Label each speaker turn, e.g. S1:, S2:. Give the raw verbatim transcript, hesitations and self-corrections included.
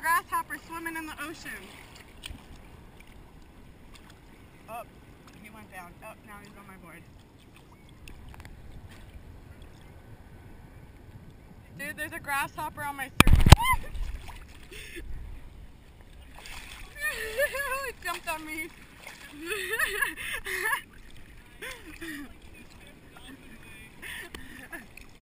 S1: grasshopper swimming in the ocean. Oh, he went down. Oh, now he's on my board. Dude, there's a grasshopper on my surfboard. It jumped on me.